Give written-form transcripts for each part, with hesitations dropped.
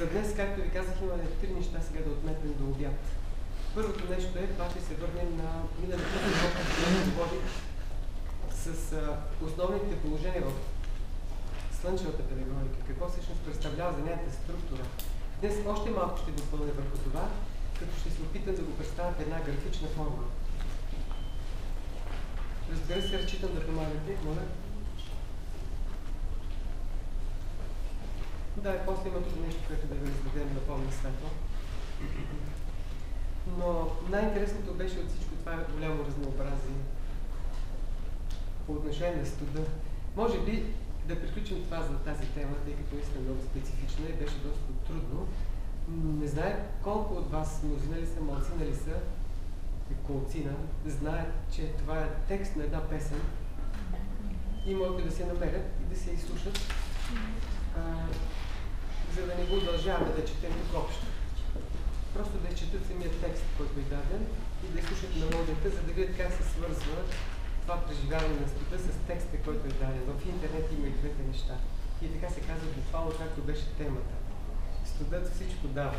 За днес, както ви казах, имаме 3 неща сега да отметнем до обяд. Първото нещо е, това ще се върнем на миналите урок, който говори с основните положения в слънчевата педагогика. Какво всъщност представлява занятията структура. Днес още малко ще допълня върху това, като ще се опитам да го представя в една графична форма. Разбира се, разчитам да помагате, моля. Да, после има друго нещо, което да ви раздадем на пълно светло. Но най-интересното беше от всичко това е голямо разнообразие по отношение на студа. Може би да приключим това за тази тема, тъй като наистина много специфична и беше доста трудно. Не знае колко от вас, мнозина ли са, малцина ли са, колцина, знаят, че това е текст на една песен и могат да се намерят и да се изслушат, за да не го удължаваме да четем тук общо. Просто да изчетат самия текст, който е даден и да изслушат мелодията, за да видят как се свързва това преживяване на студа с текста, който е даден. В интернет има и двете неща. И така се казва буквално, както беше темата. Студът всичко дава.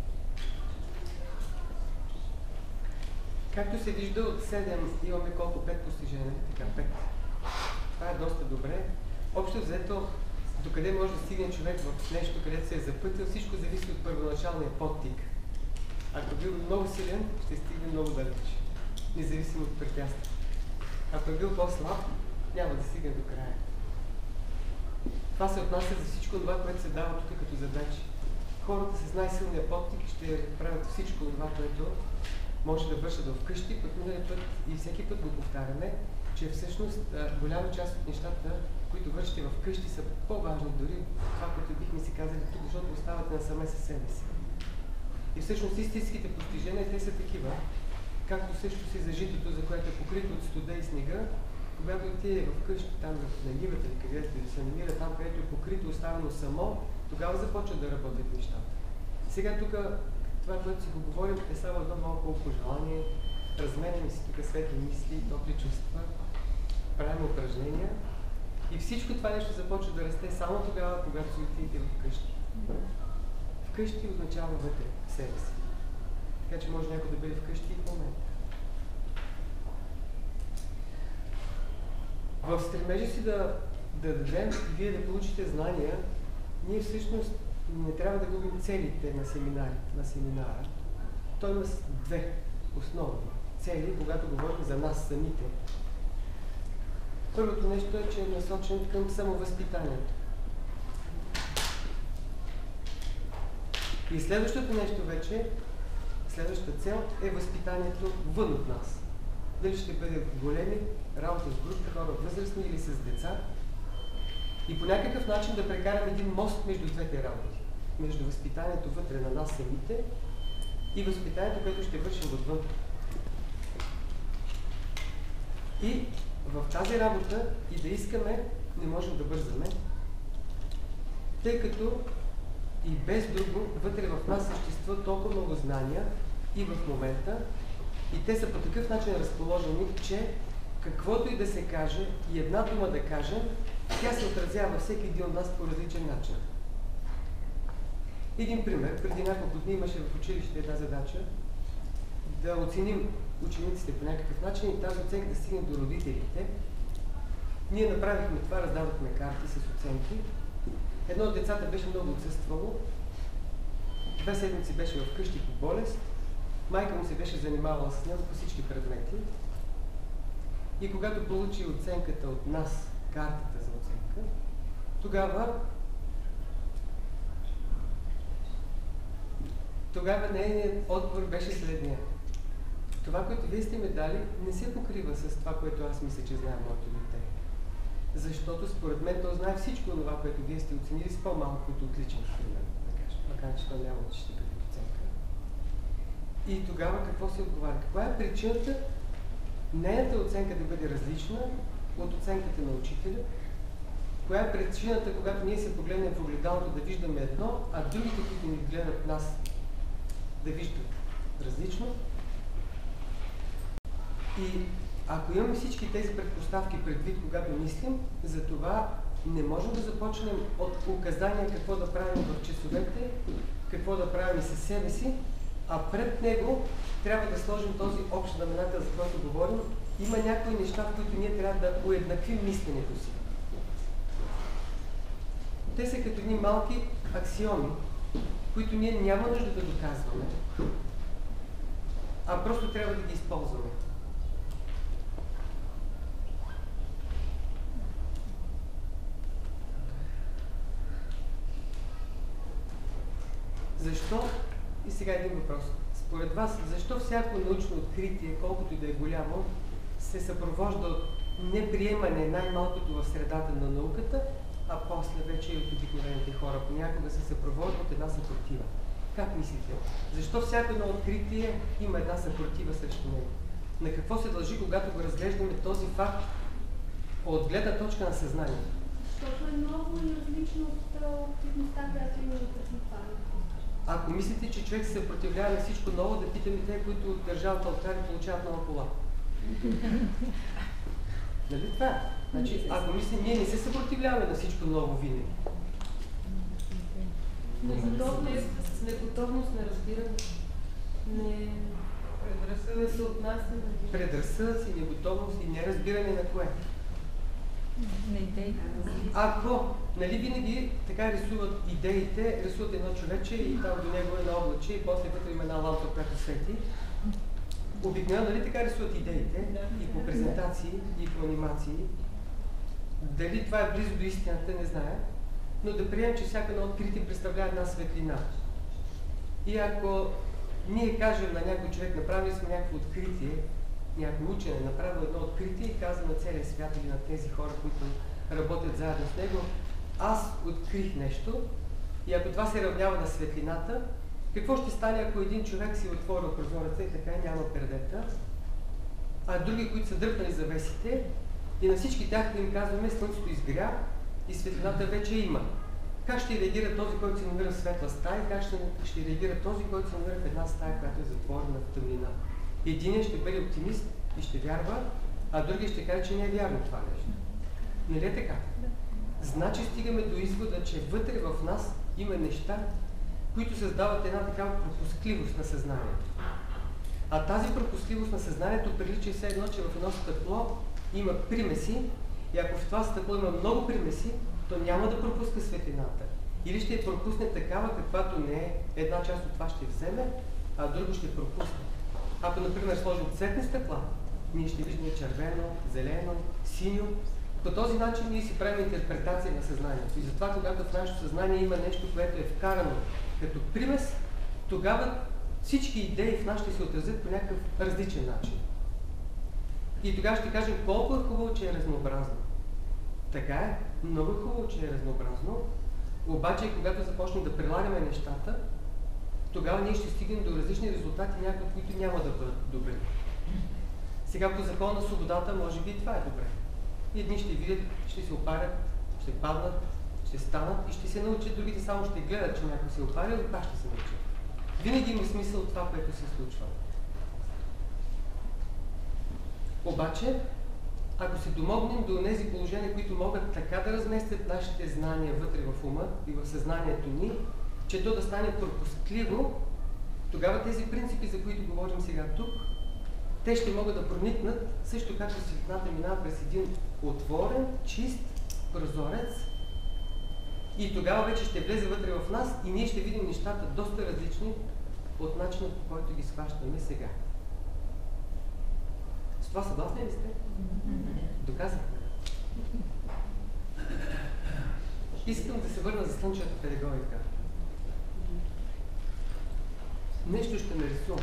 Както се вижда, от 7 имаме колко? 5 постижения. Така, 5. Това е доста добре. Общо взето, докъде може да стигне човек в нещо, където се е запътил, всичко зависи от първоначалния подтик. Ако бил много силен, ще стигне много далеч, независимо от препятствия. Ако е бил по-слаб, няма да стигне до края. Това се отнася за всичко това, което се дава тук като задачи. Хората с най-силния подтик ще правят всичко това, което може да вършат вкъщи, път минали път и всеки път го повтаряме, че всъщност голяма част от нещата, които вършите вкъщи, са по-важни дори това, което бихме си казали тук, защото оставате насаме със себе си. И всъщност истинските постижения, те са такива, както също си за житото, за което е покрито от студа и снега, когато отиде вкъщи, там на нивата или където да се намира, там където е покрито, оставено само, тогава започват да работят нещата. Сега тук, това, което си го говорим, е само едно малко пожелание, разменяме си тук светли мисли, топли чувства, правим упражнения и всичко това нещо започва да расте само тогава, когато си отидете вкъщи. Вкъщи означава вътре, в себе си. Така че може някой да бъде вкъщи и в момента. В стремежа си да дадем и вие да получите знания, ние всъщност не трябва да губим целите на семинара. Той има две основни цели, когато говорим за нас самите. Първото нещо е, че е насочен към самовъзпитанието. И следващото нещо вече, следващата цел е възпитанието вън от нас. Дали ще бъде в големи работа с групи хора, възрастни или с деца. И по някакъв начин да прекараме един мост между двете работи. Между възпитанието вътре на нас самите и възпитанието, което ще вършим отвън. И в тази работа и да искаме, не можем да бързаме, тъй като и без друго, вътре в нас съществуват толкова много знания и в момента, и те са по такъв начин разположени, че каквото и да се каже, и една дума да кажем, тя се отразява във всеки един от нас по различен начин. Един пример, преди няколко дни имаше в училище една задача да оценим учениците по някакъв начин и тази оценка да стигне до родителите. Ние направихме това, раздавахме карти с оценки. Едно от децата беше много отсъствало, 2 седмици беше вкъщи по болест, майка му се беше занимавала с него по всички предмети и когато получи оценката от нас, картата за оценка, тогава нейният отговор беше следния. Това, което вие сте ме дали, не се покрива с това, което аз мисля, че знае моето дете. Защото според мен то знае всичко това, което вие сте оценили с по-малко от отличен пример, да кажем, макар че то няма ще бъде оценка. И тогава какво се отговаря? Каква е причината нейната оценка да бъде различна от оценката на учителя? Коя е причината, когато ние се погледнем в огледалото да виждаме едно, а другите, които ни гледат нас, да виждат различно? И ако имаме всички тези предпоставки предвид, когато мислим, за това не можем да започнем от указания какво да правим в часовете, какво да правим и със себе си, а пред него трябва да сложим този общ знаменател, за който говорим. Има някои неща, в които ние трябва да уеднаквим мисленето си. Те са като едни малки аксиоми, които ние няма нужда да доказваме, а просто трябва да ги използваме. Защо? И сега един въпрос. Според вас, защо всяко научно откритие, колкото и да е голямо, се съпровожда от неприемане най-малкото в средата на науката, а после вече и от обикновените хора понякога се съпровожда от една съпротива? Как мислите? Защо всяко едно откритие има една съпротива срещу него? На какво се дължи, когато го разглеждаме този факт от гледна точка на съзнанието? Защото е много и различно от активността, която има преди това. Ако мислите, че човек се съпротивлява на всичко ново, да питаме те, които държават алтари, получават нова кола. Нали това? Значи, ако мислим, ние не се съпротивляваме на всичко ново винаги. Неготовност, неразбиране, не се отнася на Предразсъдъци, неготовност и неразбиране на кое? На идеите. Ако, нали винаги така рисуват идеите, рисуват едно човече и там до него е едно облаче и после вътре има една лампа, която свети. Обикновено, нали така рисуват идеите и по презентации, и по анимации. Дали това е близо до истината, не знае. Но да приемем, че всяка едно откритие представлява една светлина. И ако ние кажем на някой човек, направили сме някакво откритие, някой учен е направил едно откритие и каза на целия свят или на тези хора, които работят заедно с него, аз открих нещо и ако това се равнява на светлината, какво ще стане, ако един човек си отворил прозореца и така няма пердета, а други, които са дръпнали завесите и на всички тях да им казваме, слънцето изгря и светлината вече има. Как ще реагира този, който се намира в светла стая, как ще реагира този, който се намира в една стая, която е затворена в тъмнина? Единият ще бъде оптимист и ще вярва, а другият ще каже, че не е вярно това нещо. Нали е така? Значи стигаме до извода, че вътре в нас има неща, които създават една такава пропускливост на съзнанието. А тази пропускливост на съзнанието прилича все едно, че в едно стъкло има примеси и ако в това стъкло има много примеси, то няма да пропуска светлината. Или ще я пропусне такава, каквато не е. Една част от това ще вземе, а друго ще пропусне. Ако, например, сложим цветни стъкла, ние ще виждаме червено, зелено, синьо. По този начин ние си правим интерпретация на съзнанието. И затова, когато в нашето съзнание има нещо, което е вкарано като примес, тогава всички идеи в нас ще се отразят по някакъв различен начин. И тогава ще кажем колко е хубаво, че е разнообразно. Така е, много е хубаво, че е разнообразно, обаче когато започнем да прилагаме нещата, тогава ние ще стигнем до различни резултати, някои от които няма да бъдат добри. Сега по закон на свободата, може би това е добре. Едни ще видят, ще се опарят, ще паднат, ще станат и ще се научат, другите само ще гледат, че някой се опарил и пак ще се научат. Винаги има смисъл това, което се случва. Обаче, ако се домогнем до тези положения, които могат така да разместят нашите знания вътре в ума и в съзнанието ни, че то да стане пропускливо, тогава тези принципи, за които говорим сега тук, те ще могат да проникнат, също както светлината минава през един отворен, чист прозорец и тогава вече ще влезе вътре в нас и ние ще видим нещата доста различни от начина, по който ги схващаме сега. С това съгласни ли сте? Доказахме. Искам да се върна за слънчевата педагогика. Нещо ще нарисувам.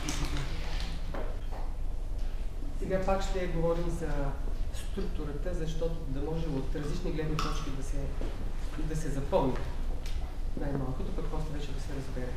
Сега пак ще говорим за структурата, защото да може от различни гледни точки да се запомни. Най-малкото, пък после вече да се разбере.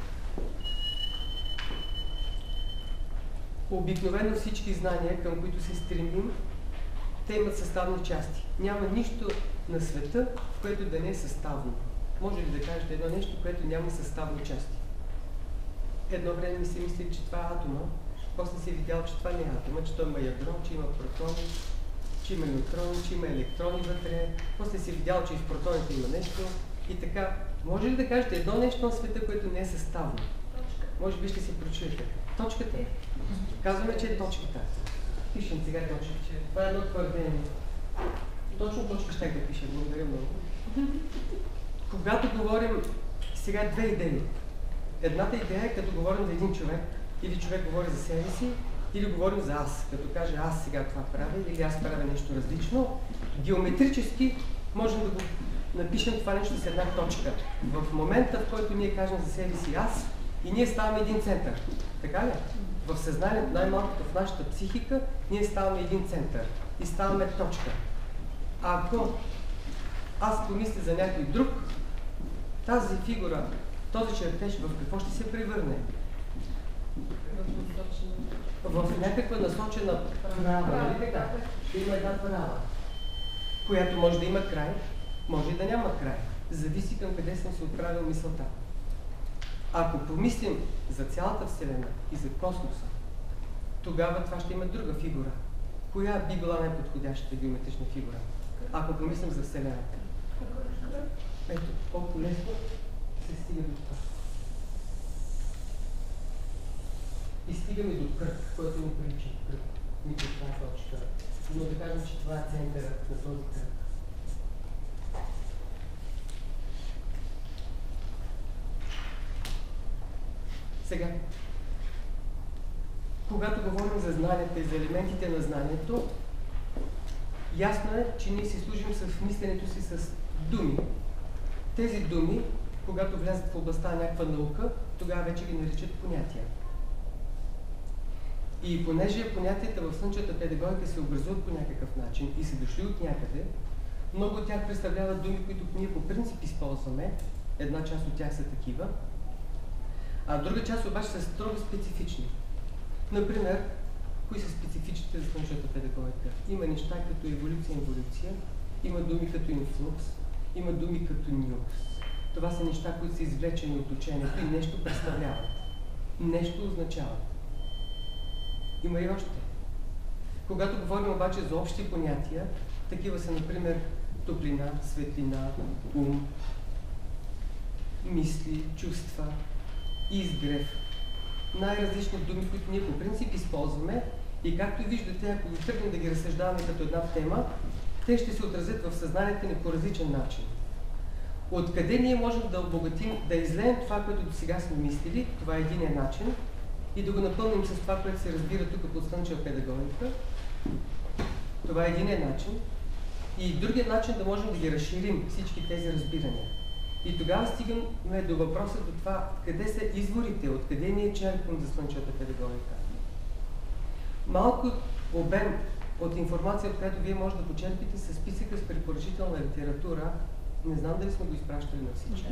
Обикновено всички знания, към които се стремим, те имат съставни части. Няма нищо на света, в което да не е съставно. Може ли да кажете едно нещо, което няма съставни части? Едно време ми се мисли, че това е атома, после си видял, че това не е атома, че той има ядро, че има протони, че има неутрони, че има електрони вътре, после си видял, че и в протоните има нещо и така Може ли да кажете едно нещо на света, което не е съставно? Точка. Може би ще си прочуете. Точката. Казваме, че е точката. Пишем сега точка. Това е едно твърдение. Точно точка ще да пиша. Благодаря много. Когато говорим сега две идеи. Едната идея е като говорим за един човек, или човек говори за себе си, или говорим за аз. Като каже аз сега това правя, или аз правя нещо различно. Геометрически можем да го напишем това нещо с една точка. В момента, в който ние кажем за себе си аз, и ние ставаме един център. Така ли? В съзнанието, най-малкото в нашата психика, ние ставаме един център. И ставаме точка. Ако аз помисля за някой друг, тази фигура, този чертеж в какво ще се превърне? В някаква насочена права. Ще има една права, която може да има край, може и да няма край. Зависи към къде съм се отправил мисълта. Ако помислим за цялата Вселена и за космоса, тогава това ще има друга фигура. Коя би била най-подходящата геометрична фигура? Ако помислим за Вселената. Ето, колко лесно се стига до това. И стигаме до кръг, който ни прилича кръг. Нито това точка. Но да кажем, че това е центърът на този кръг. Сега, когато говорим за знанията и за елементите на знанието, ясно е, че ние си служим с мисленето си с думи. Тези думи, когато влязат в областта на някаква наука, тогава вече ги наричат понятия. И понеже понятията в слънчевата педагогика се образуват по някакъв начин и са дошли от някъде, много от тях представляват думи, които ние по принцип използваме, една част от тях са такива, а друга част обаче са строго специфични. Например, кои са специфичните за слънчевата педагогика? Има неща като еволюция, има думи като инфлукс, има думи като нюкс. Това са неща, които са извлечени от учението и нещо представляват. Нещо означават. Има и още. Когато говорим обаче за общи понятия, такива са, например, топлина, светлина, ум, мисли, чувства, изгрев. Най-различни думи, които ние по принцип използваме и както виждате, ако ги тръгнем да ги разсъждаваме като една тема, те ще се отразят в съзнанието ни по различен начин. Откъде ние можем да обогатим, да излеем това, което до сега сме мислили, това е единият начин, и да го напълним с това, което се разбира тук под слънчева педагогика. Това е единият начин. И другият начин да можем да ги разширим всички тези разбирания. И тогава стигаме до въпроса до това, къде са изворите, откъде ние черпим за слънчевата педагогика. Малко обем от информация, от която вие може да почерпите с списъка с препоръчителна литература. Не знам дали сме го изпращали на всички.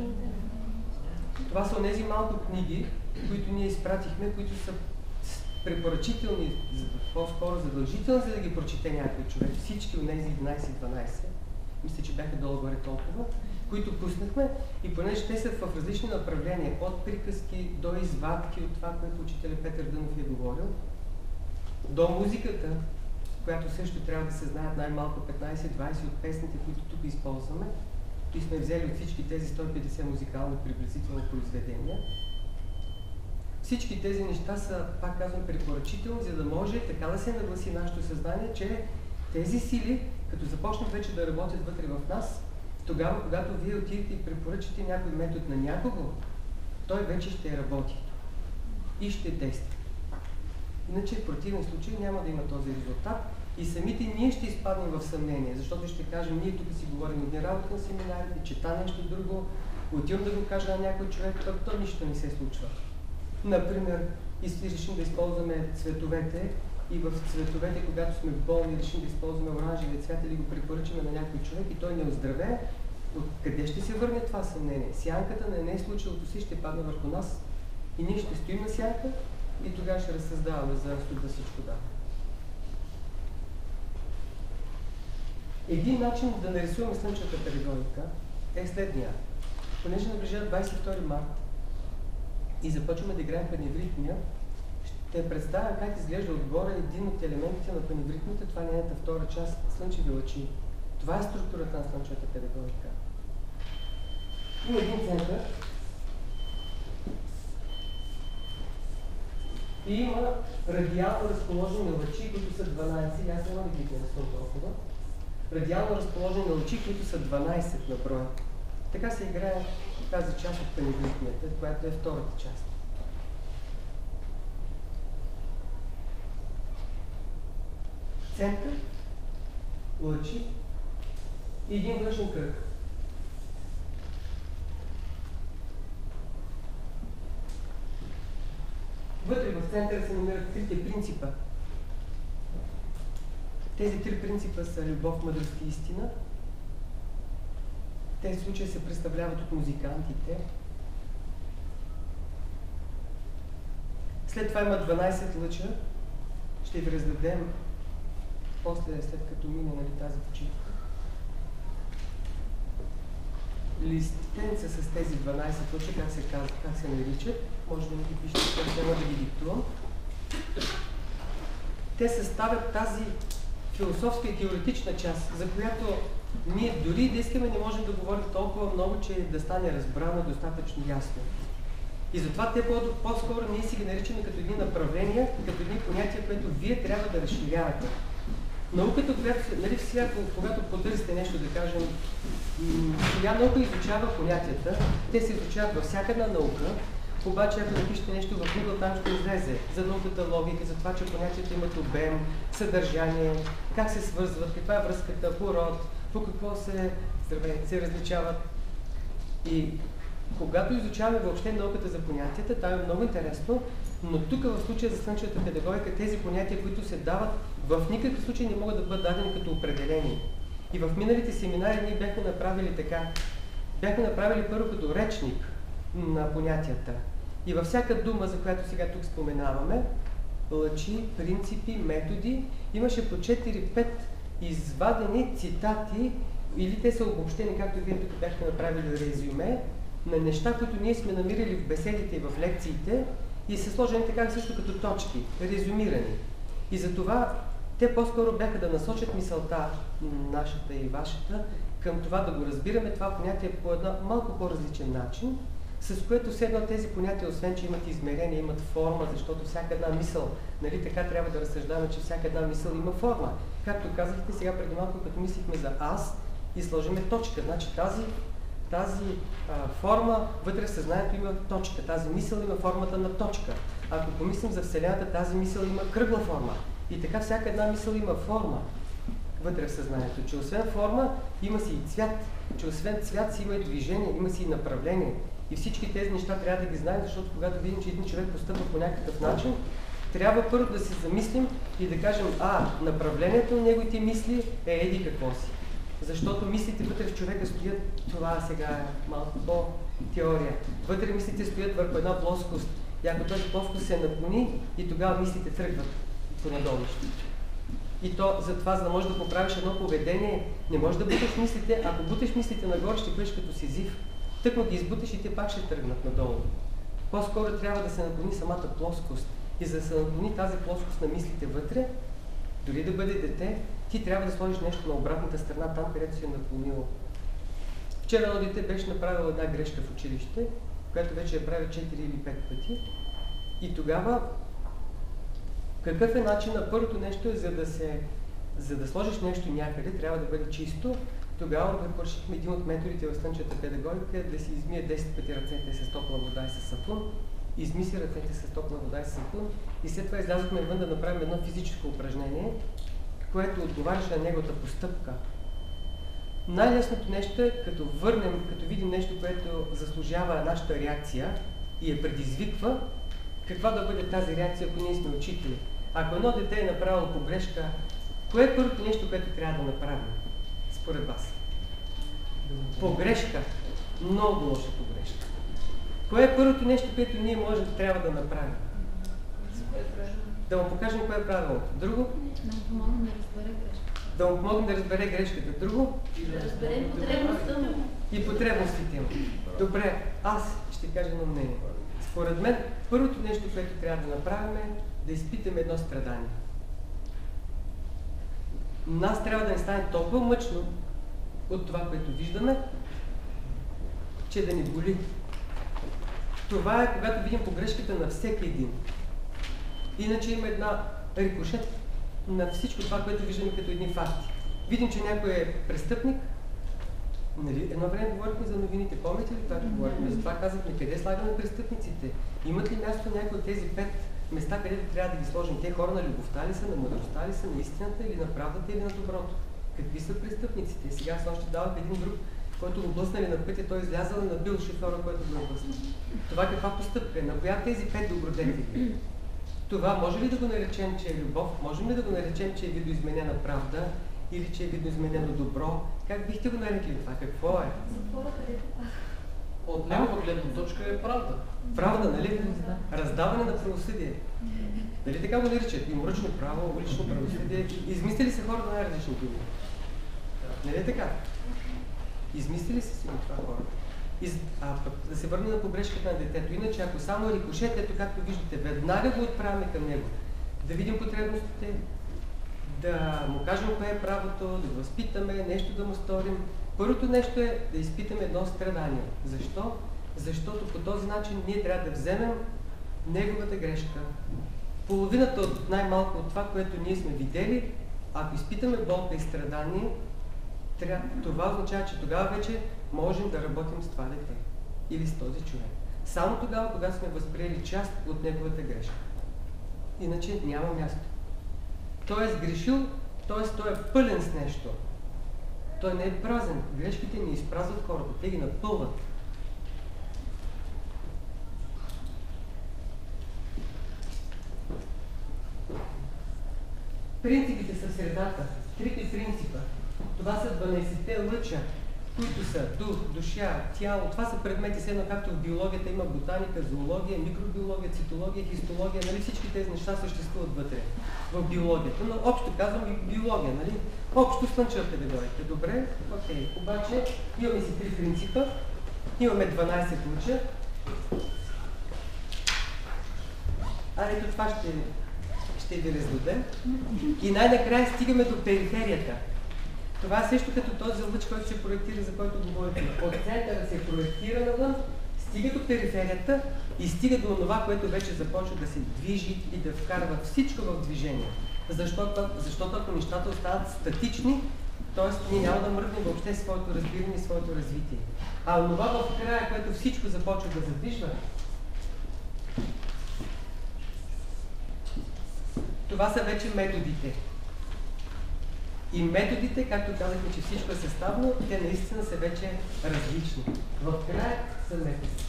Това са онези малко книги, които ние изпратихме, които са препоръчителни, по-скоро задължителни, за да ги прочете някой човек. Всички от тези 11-12, мисля, че бяха долу-горе толкова, които пуснахме, и понеже те са в различни направления, от приказки до извадки от това, което учителя Петър Дънов е говорил, до музиката, която също трябва да се знаят най-малко 15-20 от песните, които тук използваме, и сме взели от всички тези 150 музикални приблизителни произведения. Всички тези неща са, пак казвам, препоръчителни, за да може така да се нагласи нашето съзнание, че тези сили, като започнат вече да работят вътре в нас, тогава, когато вие отидете и препоръчате някой метод на някого, той вече ще работи и ще действа. Иначе в противен случай няма да има този резултат и самите ние ще изпаднем в съмнение, защото ще кажем, ние тук си говорим едни работи на семинарите, чета нещо друго, отивам да го кажа на някой човек, пък то нищо не се случва. Например, и решим да използваме цветовете и в цветовете, когато сме болни, решим да използваме оранжевия цвят или го препоръчаме на някой човек и той не оздравее, откъде ще се върне това съмнение? Сянката на не случилото си ще падне върху нас и ние ще стоим на сянка и тогава ще разсъздаваме за да всичко да. Един начин да нарисуваме слънчевата педагогика е следния. Понеже наближава 22 март и започваме да играем паневритмия, ще представя как изглежда отгоре един от елементите на паневритмията, това е нейната втора част, слънчеви лъчи. Това е структурата на слънчевата педагогика. Има един център и има радиално разположени лъчи, които са 12. Аз няма да ги нарисувам толкова. Радиално разположени лъчи, които са 12 на броя. Така се играе тази част от паневритмията, която е втората част. Център, лъчи и един външен кръг. Вътре в центъра се намират трите принципа. Тези три принципа са любов, мъдрост и истина. Тези случаи се представляват от музикантите. След това има 12 лъча. Ще ви раздадем после, след като мине тази почивка. Листенца с тези 12 лъча, как се казва, как се наричат. Може да ми ги пишете, как няма да ги диктувам. Те съставят тази философска и теоретична част, за която ние дори да искаме не можем да говорим толкова много, че да стане разбрано достатъчно ясно. И затова те по-скоро ние си ги наричаме като едни направления, като едни понятия, които вие трябва да разширявате. Науката, която, нали, когато потърсите нещо, да кажем, сега наука изучава понятията, те се изучават във всяка една наука, обаче ако напишете нещо в Google, там ще излезе за науката логика, за това, че понятията имат обем, съдържание, как се свързват, каква е връзката, по род, по какво се различават. И когато изучаваме въобще науката за понятията, това е много интересно, но тук в случая за слънчевата педагогика тези понятия, които се дават, в никакъв случай не могат да бъдат дадени като определени. И в миналите семинари ние бяхме направили така. Бяхме направили първо като речник на понятията. И във всяка дума, за която сега тук споменаваме, лъчи, принципи, методи, имаше по 4-5 извадени цитати, или те са обобщени, както вие тук бяхте направили резюме, на неща, които ние сме намирали в беседите и в лекциите и са сложени така също като точки, резюмирани. И затова те по-скоро бяха да насочат мисълта, нашата и вашата, към това да го разбираме това понятие по един малко по-различен начин, с което все едно тези понятия, освен че имат измерение, имат форма, защото всяка една мисъл, нали така трябва да разсъждаваме, че всяка една мисъл има форма. Както казахте сега преди малко, като мислихме за аз и сложиме точка, значи тази форма вътре в съзнанието има точка, тази мисъл има формата на точка. Ако помислим за Вселената, тази мисъл има кръгла форма. И така всяка една мисъл има форма вътре в съзнанието, че освен форма има си и цвят, че освен цвят си има и движение, има си и направление. И всички тези неща трябва да ги знаем, защото когато видим, че един човек постъпва по някакъв начин, трябва първо да се замислим и да кажем, направлението на неговите мисли е еди какво си. Защото мислите вътре в човека стоят, това сега е малко по-теория. Вътре мислите стоят върху една плоскост. И ако тази плоскост се наклони, и тогава мислите тръгват понадолу. И то затова, за да можеш да поправиш едно поведение, не можеш да буташ мислите. Ако буташ мислите нагоре, ще бъдеш като Сизиф. Тъкмо ги избуташ и те пак ще тръгнат надолу. По-скоро трябва да се наклони самата плоскост. И за да се наклони тази плоскост на мислите вътре, дори да бъде дете, ти трябва да сложиш нещо на обратната страна, там където си е наклонило. Вчера едно дете беше направило една грешка в училище, която вече я прави 4 или 5 пъти. И тогава, какъв е начинът? Първото нещо е, за да сложиш нещо някъде, трябва да бъде чисто. Тогава препоръчахме един от методите в слънчевата педагогика да си измие 10 пъти ръцете с топла вода и с сапун. Изми си ръцете с топла вода и с сапун. И след това излязохме вън да направим едно физическо упражнение, което отговаряше на неговата постъпка. Най-лесното нещо е, като видим нещо, което заслужава нашата реакция и я предизвиква, каква да бъде тази реакция, ако ние сме учители. Ако едно дете е направило погрешка, кое е първото нещо, което трябва да направим, според вас? Погрешка. Много лоша погрешка. Кое е първото нещо, което ние трябва да направим? Да му покажем кое е правилното. Друго? Да му помогнем да разбере грешката. Да му помогнем да разбере грешката. Друго? Да разберем потребността му. И потребностите му. Добре, аз ще кажа едно мнение. Според мен, първото нещо, което трябва да направим е да изпитаме едно страдание. Нас трябва да не стане толкова мъчно от това, което виждаме, че да ни боли. Това е когато видим погрешката на всеки един. Иначе има една рикошет на всичко това, което виждаме като едни факти. Видим, че някой е престъпник. Нали? Едно време говорихме за новините. Помните ли това, че говорихме? Затова казахме, къде слагаме престъпниците? Имат ли място някои от тези 5 места, където трябва да ги сложим? Те хора на любовта ли са, на мъдростта ли са, на истината или на правдата или на доброто? Какви са престъпниците? Сега аз още давах един друг, който го блъснали на пътя, той излязъл и набил шофьора, който го блъсна. Това каква постъпка е? На коя тези 5 добродетели? Това може ли да го наречем, че е любов? Можем ли да го наречем, че е видоизменена правда? Или че е видоизменено добро? Как бихте го нарекли това? Какво е? От негова гледна точка е правда. Правда, нали? Раздаване на правосъдие. Нали така го наричат? Иморъчно право, улично правосъдие. Измислили се хора на най-различни думи. Нали така? Измислили се си това хора. Да се върне на погрешката на детето. Иначе, ако само рикошет, ето както виждате, веднага го отправяме към него. Да видим потребностите, да му кажем кое е правото, да го възпитаме, нещо да му сторим. Първото нещо е да изпитаме едно страдание. Защо? Защото по този начин ние трябва да вземем неговата грешка. Половината от най-малко от това, което ние сме видели, ако изпитаме болка и страдание, това означава, че тогава вече можем да работим с това дете или с този човек. Само тогава, когато сме възприели част от неговата грешка. Иначе няма място. Той е сгрешил, т.е. той е пълен с нещо. Той не е празен. Грешките ни изпразват хората, те ги напълват. Принципите са в средата. Трите принципа. Това са 12-те лъча, които са дух, душа, тяло. Това са предмети, едно както в биологията има ботаника, зоология, микробиология, цитология, хистология. Нали? Всички тези неща съществуват вътре в биологията. Но общо казвам и биология. Нали? Общо слънчевата категорията. Добре? Окей. Обаче имаме си 3 принципа. Имаме 12 лъча. Ето това ще ви раздадем. И най-накрая стигаме до периферията. Това е също като този лъч, който се проектира, за който говорим. От центъра се проектира навън, стига до периферията и стига до това, което вече започва да се движи и да вкарва всичко в движение. Защото ако нещата остават статични, т.е. ние няма да мръднем въобще своето разбиране и своето развитие. А това в края, което всичко започва да задвижва, това са вече методите. И методите, както казахме, че всичко е съставно, те наистина са вече различни. В края са методите.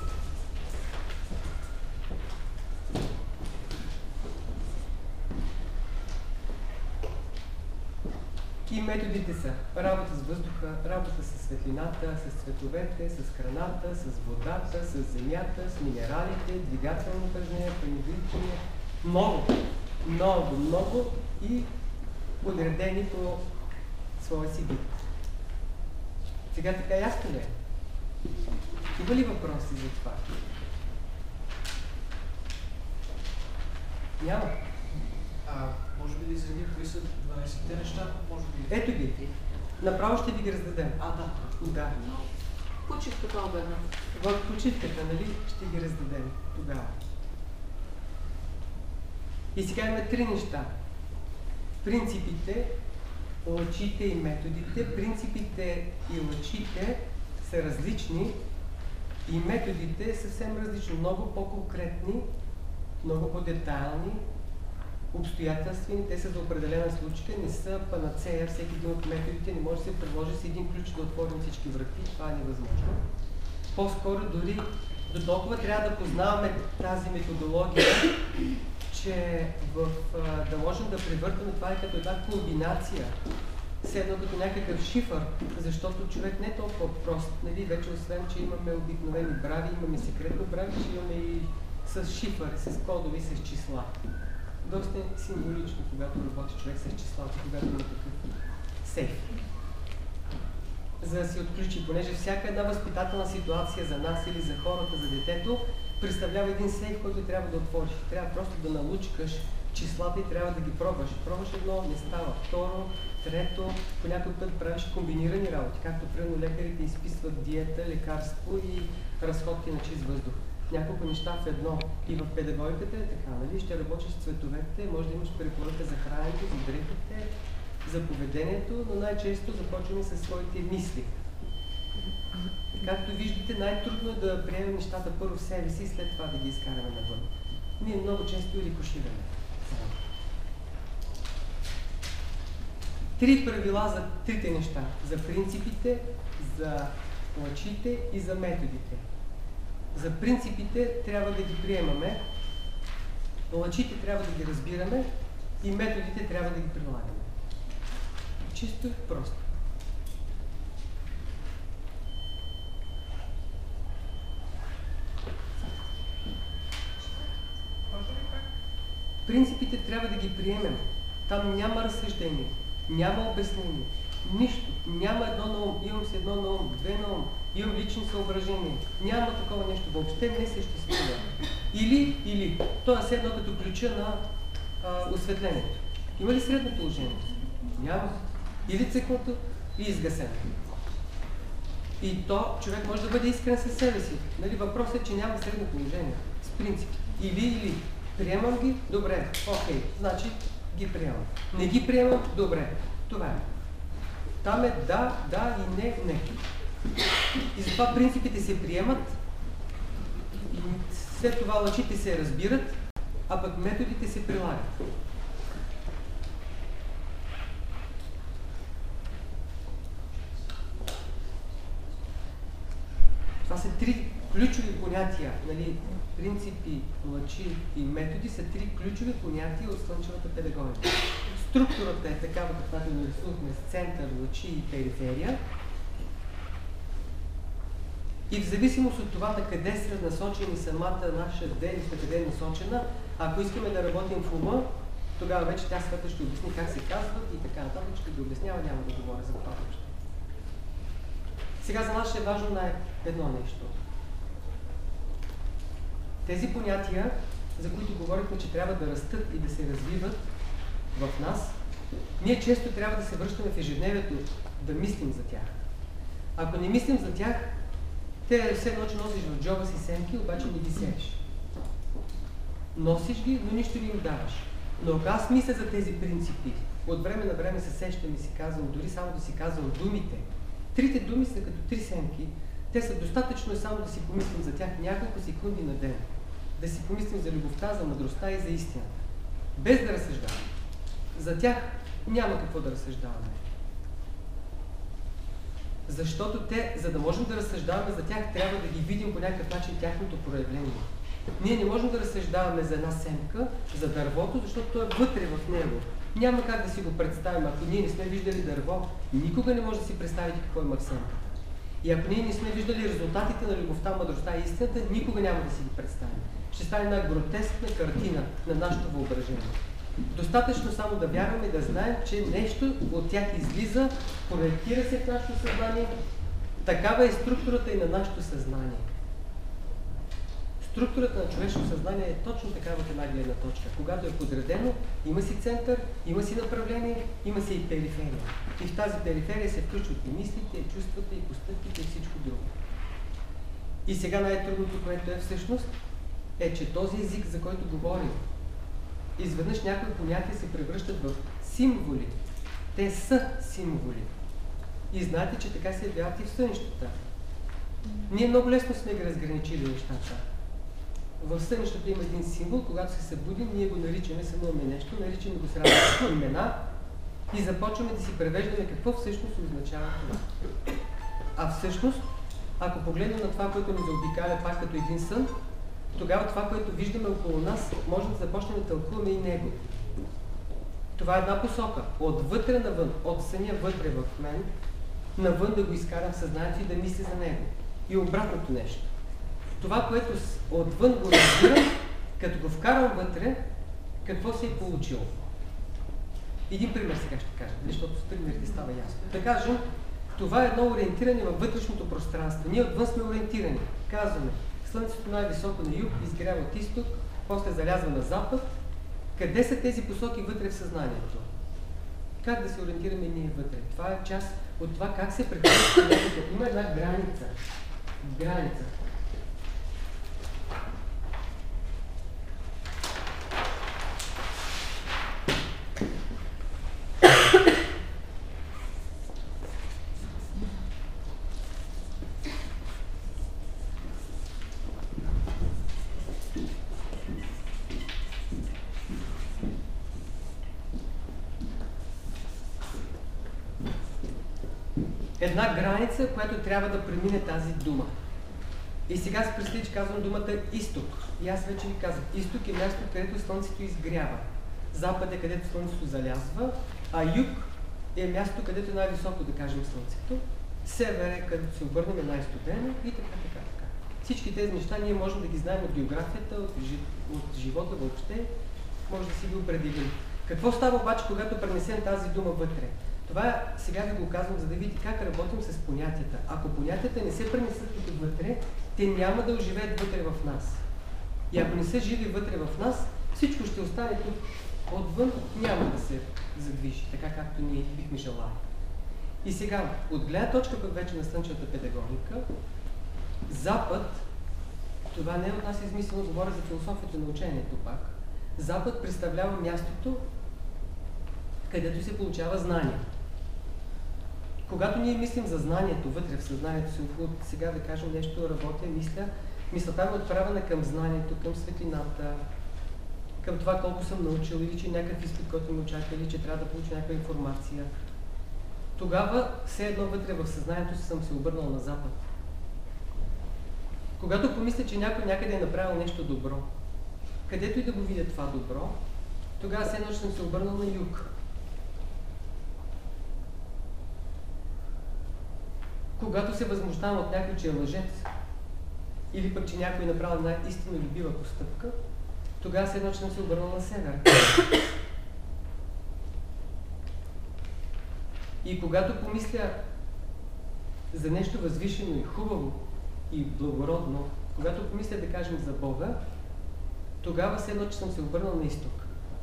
И методите са работа с въздуха, работа с светлината, с цветовете, с храната, с водата, с земята, с минералите, двигателно упражнение, принудителни. Много и подредени по своя си вид. Сега така ясно ли е? Има ли въпроси за това? Няма. Може би да изредим кои са 12-те неща? Може би... Ето ги. Направо ще ви ги раздадем. Да. Почивката обедна. В почивката, нали, ще ги раздадем тогава. И сега имаме 3 неща. Принципите, лъчите и методите. Принципите и лъчите са различни и методите са съвсем различни. Много по-конкретни, много по-детайлни, обстоятелствени. Те са за определена случка, не са панацея. Всеки един от методите не може да се приложи с един ключ да отворим всички врати. Това е невъзможно. По-скоро дори до толкова трябва да познаваме тази методология, че да можем да превъртаме това е като една комбинация, седно като някакъв шифър, защото човек не е толкова прост. Нали? Вече освен, че имаме обикновени брави, имаме секретно брави, че имаме и с шифър, с кодови, с числа. Доста е символично, когато работи човек с числата, когато има такъв сейф. За да се отключи, понеже всяка една възпитателна ситуация за нас или за хората, за детето, представлява един сейф, който трябва да отвориш. Трябва просто да налучкаш числата и трябва да ги пробваш. Пробваш едно, не става. Второ, трето, по някой път правиш комбинирани работи, както примерно лекарите изписват диета, лекарство и разходки на чист въздух. Няколко неща в едно. И в педагогиката е така, нали? Ще работиш с цветовете, може да имаш препоръка за храненето, за дрехите, за поведението, но най-често започваме със своите мисли. Както виждате, най-трудно е да приемем нещата първо в себе си и след това да ги изкараме навън. Ние много често рикошираме. 3 правила за трите неща. За принципите, за лъчите и за методите. За принципите трябва да ги приемаме, лъчите трябва да ги разбираме и методите трябва да ги прилагаме. Чисто и просто. Принципите трябва да ги приемем. Там няма разсъждение, няма обяснение, нищо. Няма едно на ум, имам си едно на ум, две на ум, имам лични съображения. Няма такова нещо, въобще не съществува. Или. То е все едно като ключа на осветлението. Има ли средно положение? Няма. Или цъкнато и изгасено. И то човек може да бъде искрен със себе си. Нали, въпросът е, че няма средно положение. С принцип. Или. Приемам ги? Добре. Окей. Значи ги приемам. Не ги приемам? Добре. Това е. Там е да и не. И затова принципите се приемат, и след това лъчите се разбират, а пък методите се прилагат. Това са 3 ключови понятия, нали? Принципи, лъчи и методи са 3 ключови понятия от слънчевата педагогика. Структурата е такава, каквато нарисувахме с център, лъчи и периферия. И в зависимост от това на къде са насочени самата наша дейност, на къде е насочена, ако искаме да работим в ума, тогава вече тя Света ще обясни как се казват и така нататък, ще ги обяснява, няма да говоря за това нещо. Сега за нас ще е важно едно нещо. Тези понятия, за които говорихме, че трябва да растат и да се развиват в нас, ние често трябва да се връщаме в ежедневието, да мислим за тях. Ако не мислим за тях, те все едно, че носиш в джоба си семки, обаче не ги сееш. Носиш ги, но нищо не им даваш. Но ако аз мисля за тези принципи, от време на време се сещам и си казвам, дори само да си казвам думите, 3 думи са като 3 семки, те са достатъчно само да си помислим за тях няколко секунди на ден. Да си помислим за любовта, за мъдростта и за истината. Без да разсъждаваме. За тях няма какво да разсъждаваме. Защото те, за да можем да разсъждаваме за тях, трябва да ги видим по някакъв начин тяхното проявление. Ние не можем да разсъждаваме за една семка, за дървото, защото то е вътре в него. Няма как да си го представим. Ако ние не сме виждали дърво, никога не може да си представите какво има в семката. И ако ние не сме виждали резултатите на любовта, мъдростта и истината, никога няма да си ги представим. Ще стане една гротескна картина на нашето въображение. Достатъчно само да вярваме и да знаем, че нещо от тях излиза, проектира се в нашето съзнание. Такава е структурата и на нашето съзнание. Структурата на човешкото съзнание е точно такава от една гледна точка. Когато е подредено, има си център, има си направление, има си и периферия. И в тази периферия се включват и мислите, и чувствата, и постъпките, и всичко друго. И сега най-трудното, което е всъщност, е, че този език, за който говорим, изведнъж някои понятия се превръщат в символи. Те са символи. И знаете, че така се явяват и в сънищата. Ние много лесно сме ги разграничили нещата. В сънищата има един символ, когато се събудим, ние го наричаме, сънуваме нещо, наричаме го с различни имена и започваме да си превеждаме какво всъщност означава това. А всъщност, ако погледнем на това, което ни заобикаля пак като един сън, тогава това, което виждаме около нас, можем да започнем да тълкуваме и него. Това е една посока. Отвътре навън, от съня вътре в мен, навън да го изкарам в съзнанието и да мисля за него. И обратното нещо. Това, което отвън го разбирам, като го вкарам вътре, какво се е получило. Един пример сега ще кажа, защото с примерите става ясно. Да кажем, това е едно ориентиране във вътрешното пространство. Ние отвън сме ориентирани. Казваме, слънцето най-високо на юг, изгрява от изток, после залязва на запад Къде са тези посоки вътре в съзнанието? Как да се ориентираме ние вътре? Това е част от това как се прехвърлят понятията. Има една граница. Граница. Една граница, която трябва да премине тази дума. И сега се представи, че казвам думата изток. И аз вече ви казах, изток е място, където слънцето изгрява. Запад е където слънцето залязва, а юг е място, където е най-високо, да кажем, слънцето. Север е където се обърнем, е най-студено и така. Всички тези неща ние можем да ги знаем от географията, от живота въобще, може да си ги определим. Какво става обаче, когато пренесем тази дума вътре? Това сега ви го казвам, за да видите как работим с понятията. Ако понятията не се пренесат тук вътре, те няма да оживеят вътре в нас. И ако не са живи вътре в нас, всичко ще остане тук отвън, няма да се задвижи, така както ние бихме желали. И сега, от гледна точка пък вече на слънчевата педагогика, Запад, това не е от нас измислено, говоря за философията на учението пак, Запад представлява мястото, където се получава знание. Когато ние мислим за знанието вътре в съзнанието си, сега да кажем нещо, работя, мисълта е отправена към знанието, към светлината, към това колко съм научил или че някакъв изпит, който ме очаква, или че трябва да получа някаква информация. Тогава все едно вътре в съзнанието си съм се обърнал на Запад. Когато помисля, че някой някъде е направил нещо добро, където и да го видя това добро, тогава все едно ще съм се обърнал на юг. Когато се възмущавам от някой, че е лъжец, или пък, че някой е направил една истинно любива постъпка, тогава все едно ще съм се обърнал на север. И когато помисля за нещо възвишено и хубаво и благородно, когато помисля, да кажем, за Бога, тогава все едно, че съм се обърнал на изток.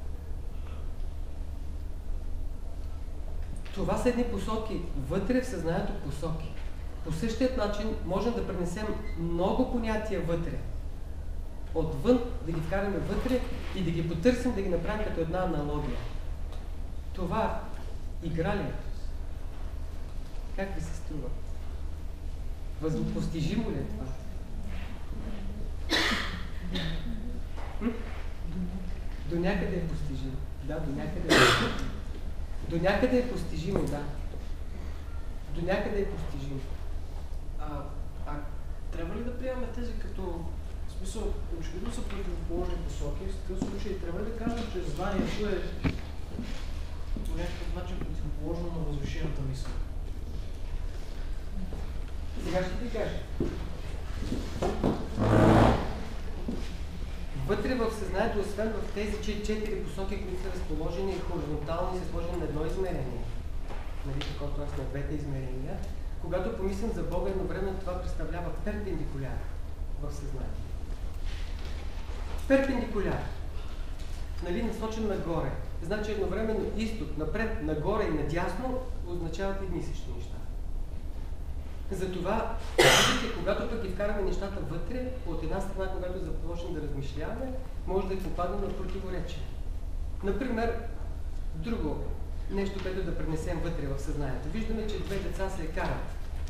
Това са едни посоки, вътре в съзнанието посоки. По същия начин можем да пренесем много понятия вътре. Отвън да ги вкараме вътре и да ги потърсим, да ги направим като една аналогия. Това игра ли е? Как ви се струва? Постижимо ли е това? До някъде е постижимо. Да, до някъде е постижимо. До някъде е постижимо, да. До някъде е постижимо. Трябва ли да приемаме тези като, в смисъл, очевидно са противоположни посоки, в такъв случай трябва ли да кажем, че знанието е по някакъв начин противоположно на възвишената мисъл? Сега ще ти кажа. Вътре в съзнанието, освен в тези 4 посоки, които са разположени хоризонтално и са сложени на едно измерение, нали, т.е. на двете измерения, когато помислим за Бога, едновременно това представлява перпендикуляр в съзнанието. Перпендикуляр. Нали, насочен нагоре. Значи едновременно изток, напред, нагоре и надясно означават едни и същи неща. Затова, виждате, когато пък ги вкараме нещата вътре, от една страна, когато започнем да размишляваме, може да попаднем на противоречие. Например, друго нещо, което да пренесем вътре в съзнанието. Виждаме, че две деца се карат.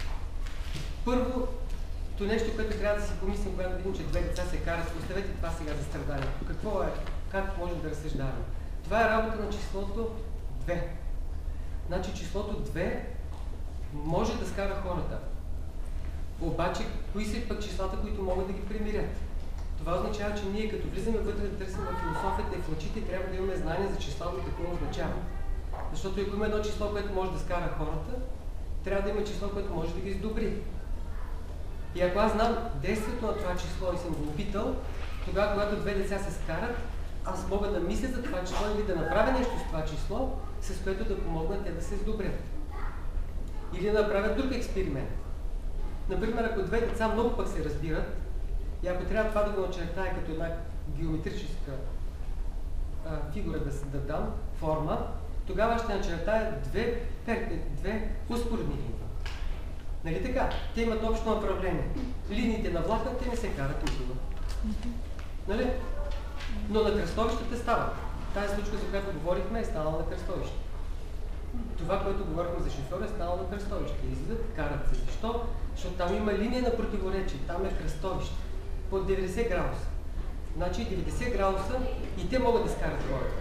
Първото нещо, което трябва да си помислим, когато видим, че две деца се карат, оставете това сега за страданието. Какво е? Как можем да разсъждаваме? Това е работа на числото 2. Значи числото 2 може да скара хората. Обаче, кои са пък числата, които могат да ги примирят? Това означава, че ние като влизаме вътре да търсим в философията и в лъчите, трябва да имаме знание за числото и какво означава. Защото ако има едно число, което може да скара хората, трябва да има число, което може да ги издобри. И ако аз знам действието на това число и съм го опитал, тогава, когато две деца се скарат, аз мога да мисля за това число или да направя нещо с това число, с което да помогна те да се издобрят. Или да направят друг експеримент. Например, ако две деца много пък се разбират, и ако трябва това да го очертая като една геометрическа фигура да дам, форма, тогава ще начертая две успоредни линии. Нали така? Те имат общо направление. Линиите на влакната не се карат никога. Нали? Но на кръстовищата става. Тази случка, за която говорихме, е станала на кръстовище. Това, което говорихме за шофьор, е станало на кръстовище. Излизат, карат се. Защо? Защото там има линия на противоречие. Там е кръстовище. По 90 градуса. Значи 90 градуса и те могат да скарат хората.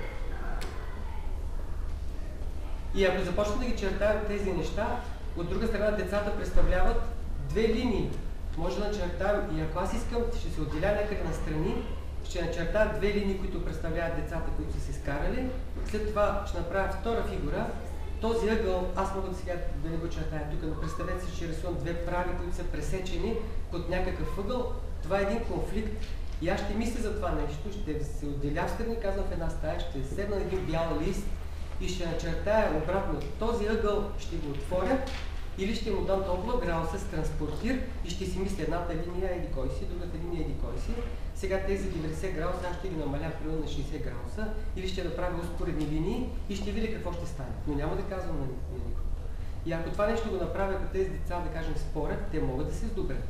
И ако започнем да ги чертаем тези неща, от друга страна децата представляват две линии. Може да начертаем и ако аз искам, ще се отделя някъде настрани, ще начертая две линии, които представляват децата, които са се скарали. След това ще направя втора фигура. Този ъгъл, аз мога да сега да не го чертая тук, но представете си, че рисувам две прави, които са пресечени под някакъв ъгъл. Това е един конфликт и аз ще мисля за това нещо, ще се отделя в страни, казвам в една стая, ще седна на един бял лист и ще начертая обратно. Този ъгъл ще го отворя или ще му дам толкова градуса с транспортир и ще си мисля едната линия еди кой си, другата линия еди кой си. Сега тези 90 градуса аз ще ги намаля примерно на 60 градуса или ще направя успоредни линии и ще видя какво ще стане. Но няма да казвам на никого. И ако това нещо го направя, ако тези деца, да кажем, спорят, те могат да се сдобрят.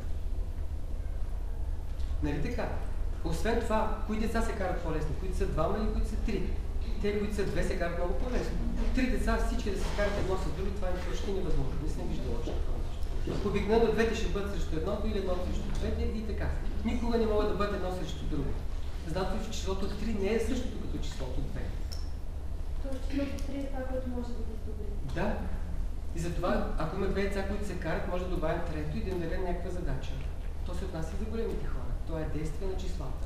Нали така? Освен това, кои деца се карат по-лесно? Които са двама или които са три? Те, които са две, се карат много по-лесно. Три деца, всички да се карат едно с други, това е почти невъзможно. Не съм виждал още такова нещо. Обикновено двете ще бъдат срещу едното или едното срещу двете и така. Никога не могат да бъдат едно срещу друго. Значи, че числото 3 не е същото като числото 2. Тоест числото 3 е това, което може да го сдобри. Да. И затова, ако има две деца, които се карат, може да добавим трето и да им дадем някаква задача. То се отнася и за големите хора. То е действие на числата.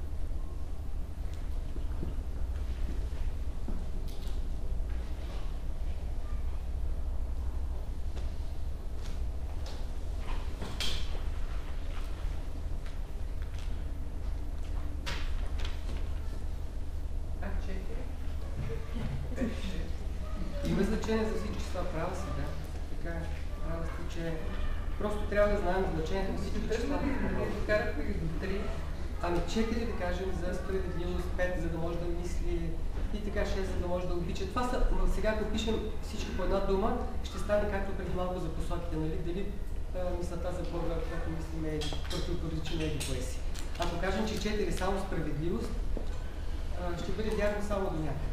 Има значение за всички числа, права си, да. Така е. Права си, че просто трябва да знаем значението на всички числа. Карахме ги до 3. Ами 4 да кажем за справедливост, 5 за да може да мисли и така 6 за да може да обича. Това са, сега ако пишем всички по една дума, ще стане както преди малко за посоките, нали? Дали мисълта за Бога, когато мислим е противоречи на еди кое си. Ако кажем, че 4 е само справедливост, ще бъде вярно само до някъде.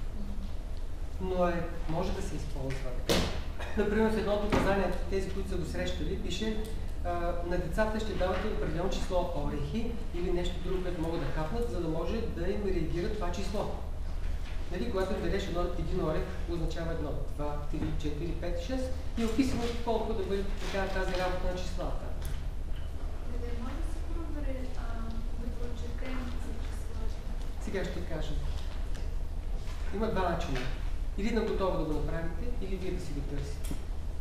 Но може да се използва. Например, в едното указание, тези, които са го срещали, пише на децата ще давате определено число орехи или нещо друго, което могат да хапнат, за да може да им реагира това число. Нали, когато им дадеш един орех, означава 1, 2, 3, 4, 5, 6 и описано колко да бъде така тази работа на числата. Може да се провери да прочетем за числата? Сега ще кажа. Има два начина. Или на готово да го направите, или вие да си го търсите.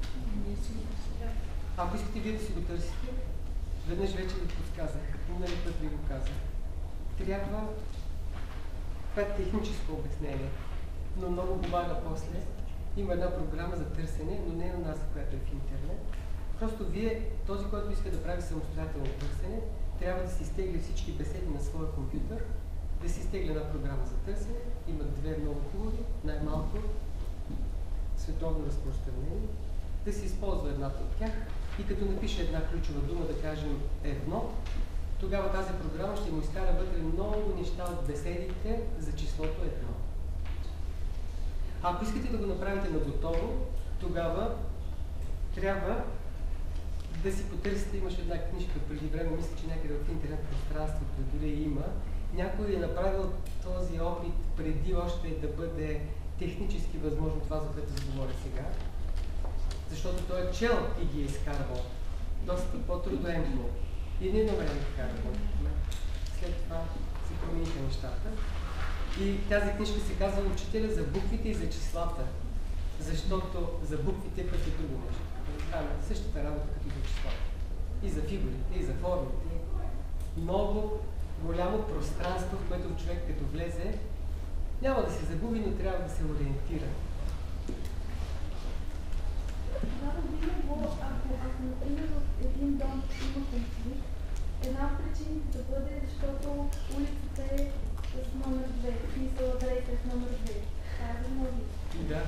Ако искате вие да си го търсите, веднъж вече ви подсказах, минали път ви го казах. Трябва, това е техническо обяснение, но много помага после. Има една програма за търсене, но не на нас, която е в интернет. Просто вие, този, който иска да прави самостоятелно търсене, трябва да си изтегли всички беседи на своя компютър, да си изтегли една програма за търсене. Има две много хубави, най-малко световно разпространение, да се използва едната от тях и като напише една ключова дума, да кажем едно, тогава тази програма ще му изкара вътре много неща от беседите за числото едно. Ако искате да го направите на готово, тогава трябва да си потърсите, имаше една книжка преди време, мисля, че някъде в интернет пространството дори има. Някой е направил този опит преди още да бъде технически възможно това, за което заговоря сега. Защото той е чел и ги е изкарвал. Доста по-трудоемко. И не едно време изкарвал. След това се промениха нещата. И тази книжка се казва Учителя за буквите и за числата. Защото за буквите пък е друго нещо. Същата работа като и за числата. И за фигурите, и за формите. Много голямо пространство, в което човек като влезе, няма да се загуби, но трябва да се ориентира. Тогава би могло, ако например в един дом има конфликт, една от причините да бъде, защото улицата е с номер 2, смисъл адреса с номер 2. Това е възможно. Да.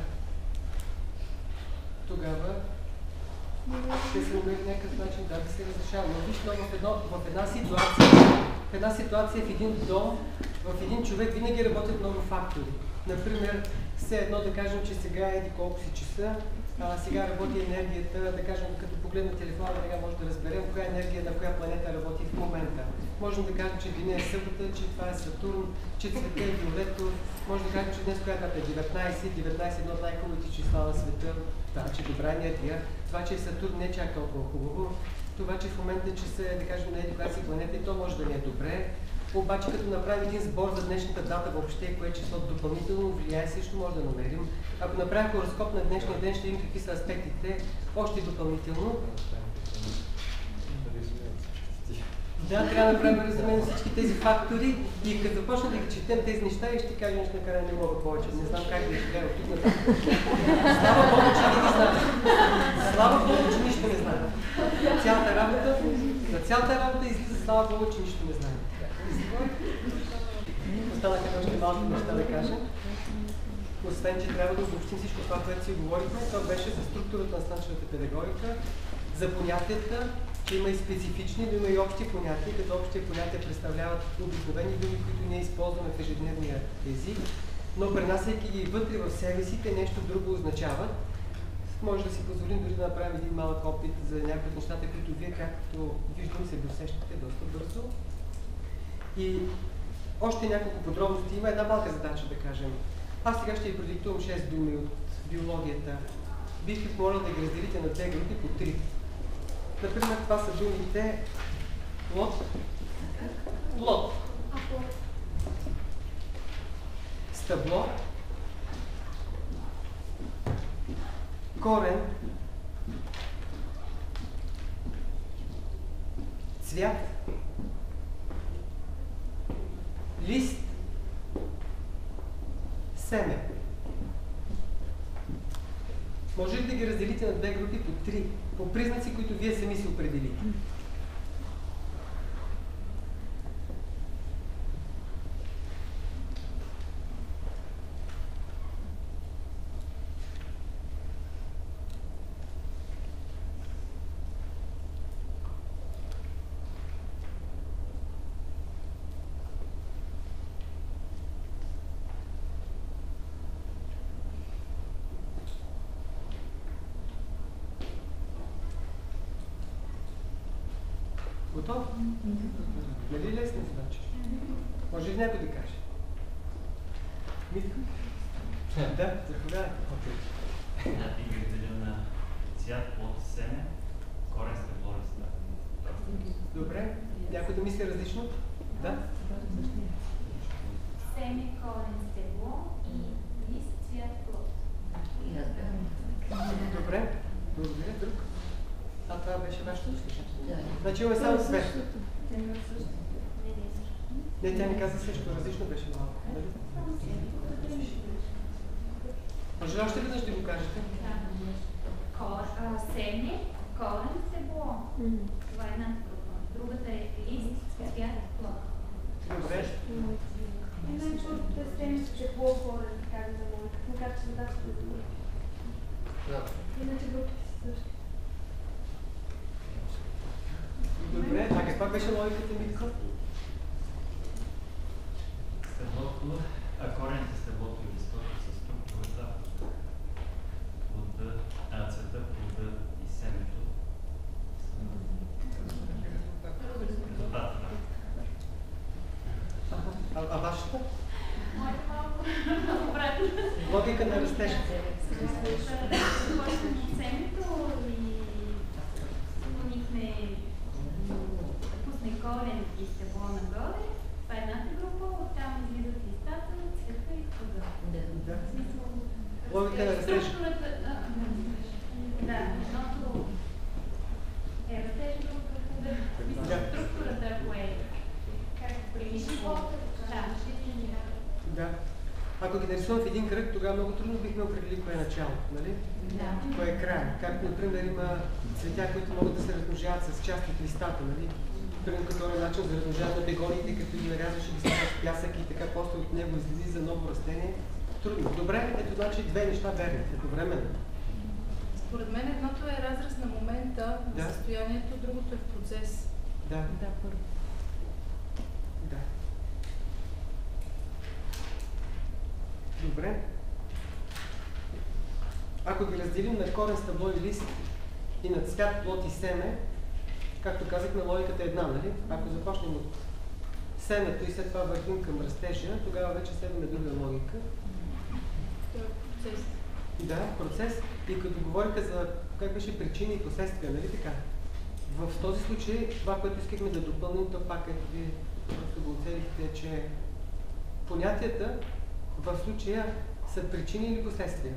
Тогава ще се намери някакъв начин да се разрешава. Но виж, в една ситуация, в един дом, в един човек винаги работят много фактори. Например, все едно да кажем, че сега еди колко си часа, сега работи енергията, да кажем, като погледна телефона, веднага може да разберем коя енергия на коя планета работи в момента. Можем да кажем, че деня е събота, че това е Сатурн, че цветът е виолетов. Може да кажем, че днес коя дата е 19 е едно от най-хубавите числа на света. Това, че добра енергия. Това, че Сатурн не е чак толкова хубаво. Това, че в момента часа е, да кажем, на еди коя си планета и то може да не е добре. Обаче, като направим един сбор за днешната дата въобще, кое число допълнително влияе, също може да намерим. Ако направим хороскоп на днешния ден, ще видим какви са аспектите, още допълнително. Да, трябва да направим резюме на всички тези фактори и като започна да ги четем тези неща и ще кажа нещо накрая не мога повече. Не знам как да живея от тук нататък. Слава Богу, че не ги знаем. Слава Богу, че нищо не знаем. Цялата работа излиза, слава Богу, че нищо не знаем. Останаха още малко неща да кажа. Освен, че трябва да обобщим всичко това, което си говорихме, това беше за структурата на слънчевата педагогика, за понятията, че има и специфични, но има и общи понятия, като общи понятия представляват обикновени думи, които ние използваме в ежедневния език, но пренасяйки ги вътре в себе си, те нещо друго означават. Може да си позволим дори да направим един малък опит за някои от нещата, които вие, както виждам, се досещате доста бързо. И още няколко подробности. Има една малка задача, да кажем. Аз сега ще ви продиктувам 6 думи от биологията. Бих ви помолил да ги разделите на две групи по 3. Например, това са думите плод, стъбло, корен, цвят, лист, семе. Може ли да ги разделите на две групи по 3, по признаци, които вие сами си определите? Готов? Нали лесна задача? Може ли някой да каже? Митко? Да, заповядайте. Да, ги разделим на цвят, плод, семе, корен, стъбло, листа. Добре. Някой да мисли различно? Да? Семе, корен, стебло и лист, цвят, плод. Добре. Благодаря. Друг? А това беше вашето слушане? Значи имаме само свет. Не, тя не каза също. Различно беше малко. Може ли още веднъж да го кажете? Семе, корен, стебло. Това е една група. Другата е лист, цвят, плод. Добре. Иначе от семе, стебло, корен, така да може. Макар че задачата е друга. Иначе групите са същи. Добре. А каква беше логиката, Митко? Стъблото, корените, стъблото и листото са структурата, цвета, плода и семето. Резултата. А вашата? Моята малко обратно. Логика на растеж. Семето и пусне корен и стебло нагоре. Това е едната група, оттам излизат листата, цвета и плода. Да. Логика на растеж. Да, едното е растеж, другото е структурата, ако е как примитивно. Да. Ако ги нарисувам в един кръг, тогава много трудно бихме определили кое е начало, нали? Да. Кое е край. Както, например, има цветя, които могат да се размножават с част от листата, нали? Примерно като е начин за размножаване на бегониите, като ги нарязваш и ги ставаш пясък и така после от него излиза ново растение. Трудно. Добре, ето значи две неща верни, едновременно. Според мен едното е разраз на момента, на състоянието, другото е в процес. Да. Да, първо. Да. Добре. Ако ги разделим на корен, стъбло и лист и на цвят, плод и семе, както казахме, логиката е една, нали? Ако започнем от семето и след това вървим към растежа, тогава вече следваме друга логика. Това е процес. Да, процес. И като говорите за как беше причини и последствия, нали така? В този случай, това, което искахме да допълним, то пак ето вие просто го оцелихте, че понятията в случая са причини или последствия.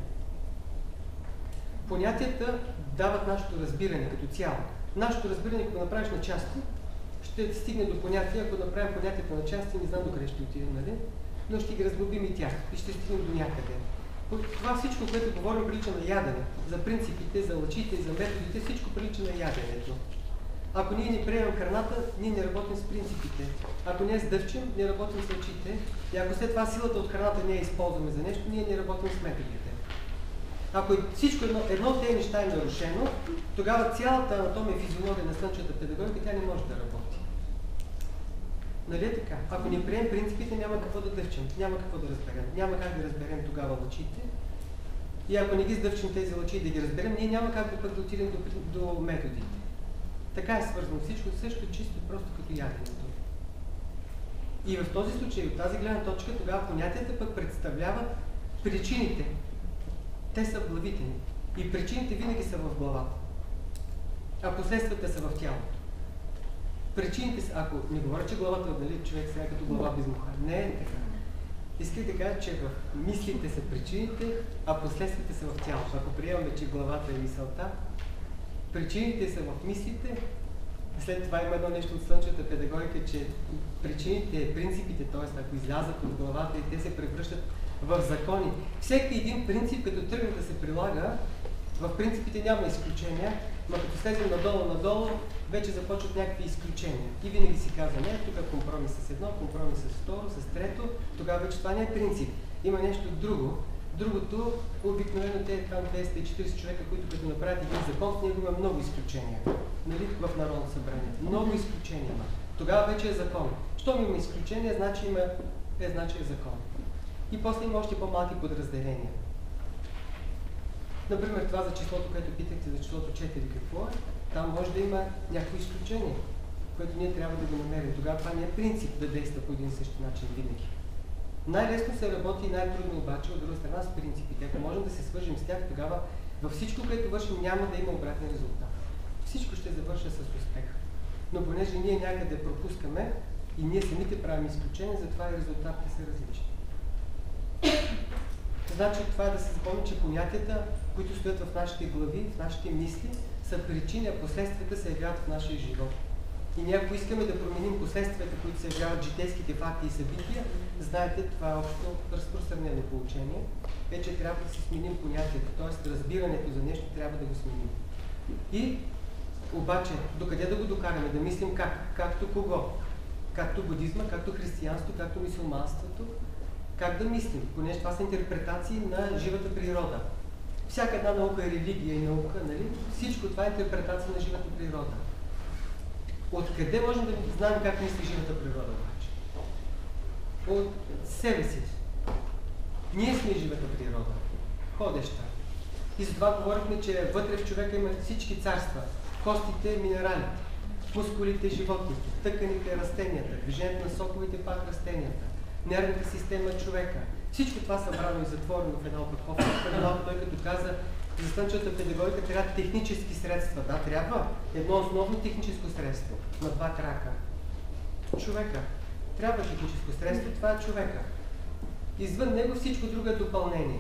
Понятията дават нашето разбиране като цяло. Нашето разбиране, ако го направиш на части, ще стигне до понятия. Ако направим понятията на части, не знам докъде ще отидем, нали? Но ще ги разглобим и тях и ще стигнем до някъде. Това всичко, което говорим, прилича на ядене. За принципите, за лъчите, за методите, всичко прилича на яденето. Ако ние не приемем храната, ние не работим с принципите. Ако не сдъвчим, не работим с лъчите. И ако след това силата от храната не я използваме за нещо, ние не работим с методите. Ако всичко едно от тези неща е нарушено, тогава цялата анатомия и физиология на слънчевата педагогика, тя не може да работи. Нали е така? Ако не приемем принципите, няма какво да дъвчим, няма какво да разберем. Няма как да разберем тогава лъчите. И ако не ги сдъвчим тези лъчи и да ги разберем, ние няма как да отидем до методите. Така е свързано всичко, също чисто просто като яденето. И в този случай, от тази гледна точка, тогава понятията пък представляват причините. Те са в главите ни. И причините винаги са в главата. А последствията са в тялото. Причините са, ако не говоря, че главата, нали, човек сега като глава без муха. Не е така. Исках да кажа, че в мислите са причините, а последствията са в тялото. Ако приемаме, че главата е мисълта, причините са в мислите. След това има едно нещо от слънчевата педагогика, че причините, принципите, т.е. ако излязат от главата и те се превръщат в закони. Всеки един принцип, като тръгне да се прилага, в принципите няма изключения, но като слезем надолу, вече започват някакви изключения. И винаги си казваме, тук е компромис с едно, компромис с второ, с трето, тогава вече това не е принцип. Има нещо друго. Другото, обикновено те там 240 човека, които като направят един закон, в него има много изключения. Нали, в Народно събрание. Много изключения има. Тогава вече е закон. Щом има изключения, значи е закон. И после има още по-малки подразделения. Например, това за числото, което питахте за числото 4, какво е? Там може да има някакво изключение, което ние трябва да го намерим. Тогава това не е принцип да действа по един същи начин винаги. Най-лесно се работи и най-трудно обаче от друга страна с принципите. Ако можем да се свържим с тях, тогава във всичко, което вършим, няма да има обратен резултат. Всичко ще завърша с успех. Но понеже ние някъде пропускаме и ние самите правим изключения, затова и резултатите са различни. Значи това е да се запомни, че понятията, които стоят в нашите глави, в нашите мисли, са причини, а последствията се явяват в нашия живот. И ние, ако искаме да променим последствията, които се явяват житейските факти и събития, знаете, това е общо разпространено поучение, е, че трябва да си сменим понятието, т.е. разбирането за нещо трябва да го сменим. И обаче, докъде да го докараме? Да мислим как? Както кого? Както будизма, както християнство, както мюсюлманството. Как да мислим? Понеже това са интерпретации на живата природа. Всяка една наука е религия и наука, нали? Всичко това е интерпретация на живата природа. Откъде можем да знаем как мисли живата природа обаче? От себе си. Ние сме живата природа. Ходеща. И затова говорихме, че вътре в човека има всички царства. Костите, минералите, мускулите, животните, тъканите, растенията, движението на соковите, пак растенията, нервната система човека. Всичко това събрано и затворено в една опаковка. Той като каза, за слънчевата педагогика трябва технически средства. Да, трябва едно основно техническо средство на два крака. Човека. Трябва техническо средство, това е човека. Извън него всичко друго е допълнение.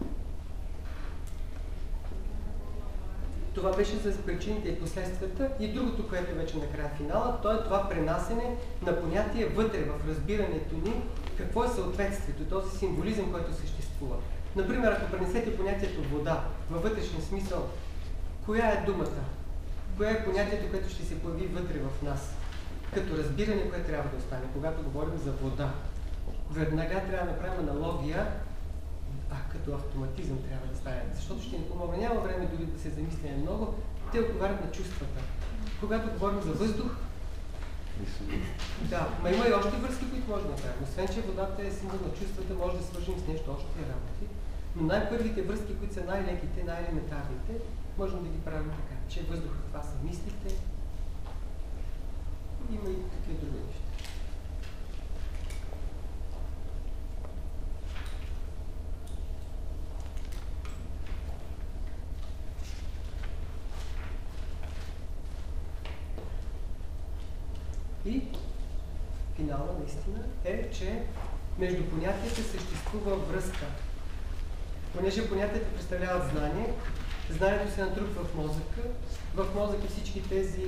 Това беше за причините и последствията. И другото, което вече накрая финала, то е това пренасене на понятие вътре в разбирането ни, какво е съответствието, този символизъм, който съществува. Например, ако пренесете понятието вода във вътрешен смисъл, коя е думата? Коя е понятието, което ще се появи вътре в нас? Като разбиране, което трябва да остане, когато говорим за вода. веднага трябва да направим аналогия, като автоматизъм трябва да стане, защото ще ни помогне. Няма време дори да се замисляме много, те отговарят на чувствата. Когато говорим за въздух, да, има и още връзки, които може да направим. Освен, че водата е символ на чувствата, може да свържим с нещо още работи. Но най-първите връзки, които са най-леките, най-елементарните, можем да ги правим така, че въздухът това са мислите. Има и такива други неща. И финала наистина е, че между понятията съществува връзка. Понеже понятията представляват знание, знанието се натрупва в мозъка. В мозъка всички тези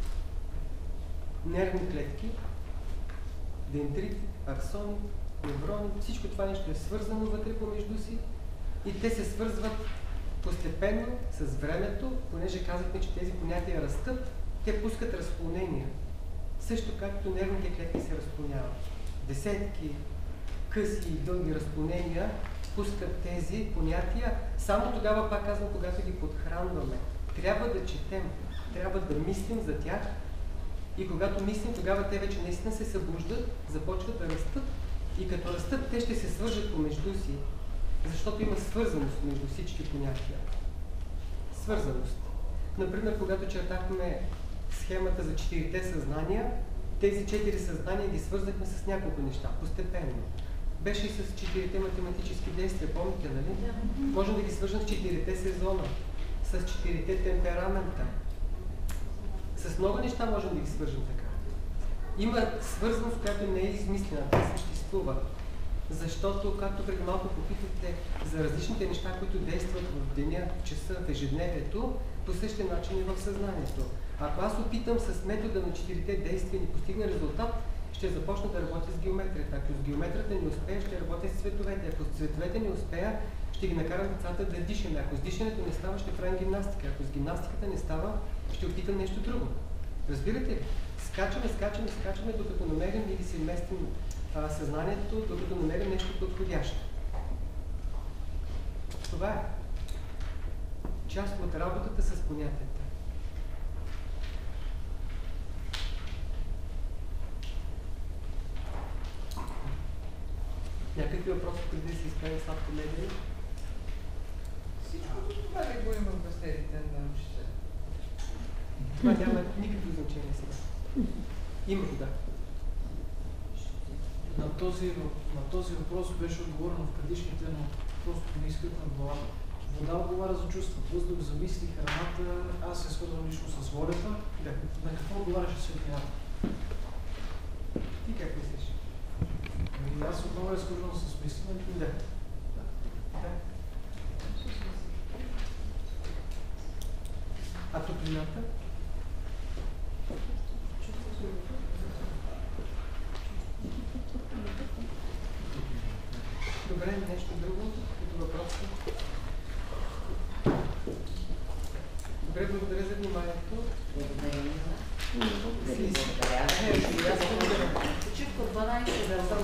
нервни клетки, дендрити, аксони, неврони, всичко това нещо е свързано вътре помежду си и те се свързват постепенно с времето, понеже казахме, че тези понятия растат, те пускат разклонения. Също както нервните клетки се разклоняват. Десетки къси и дълги разклонения пускат тези понятия. Само тогава, пак казвам, когато ги подхранваме. Трябва да четем, трябва да мислим за тях и когато мислим, тогава те вече наистина се събуждат, започват да растат и като растат, те ще се свържат помежду си, защото има свързаност между всички понятия. Свързаност. Например, когато чертахме схемата за 4-те съзнания, тези 4 съзнания ги свързахме с няколко неща, постепенно. Беше и с 4-те математически действия, помните, нали? Да. Можем да ги свържем с 4-те сезона, с 4-те темперамента. С много неща можем да ги свържем така. Има свързаност, която не е измислена, тя съществува. Защото, както преди малко попитахте за различните неща, които действат в деня, в часа, в ежедневието, по същия начин и в съзнанието. Ако аз опитам с метода на 4-те действия и не постигна резултат, ще започна да работя с геометрията. Ако с геометрията не успея, ще работя с цветовете. Ако с цветовете не успея, ще ги накарам децата да дишаме. Ако с дишането не става, ще правим гимнастика. Ако с гимнастиката не става, ще опитам нещо друго. Разбирате ли? Скачаме, докато намерим или си местим съзнанието, докато намерим нещо подходящо. Това е част от работата с понятията. Някакви въпроси, преди да се изправим сладко медия? Всичко това ли го има в бастерите на учителя? Това няма никакво значение сега. Има да. На този въпрос беше отговорено в предишните, но просто не искат на главата. Вода отговаря за чувства, въздух за мисли, храната, аз се свързвам лично с волята. Да. На какво отговаряше светлината? Ти как мислиш? Аз отново е свързвам с мисленето. Да. А топлината? Добре, нещо друго като въпрос? Добре, благодаря за вниманието. Благодаря. Благодаря. Почивка 12 да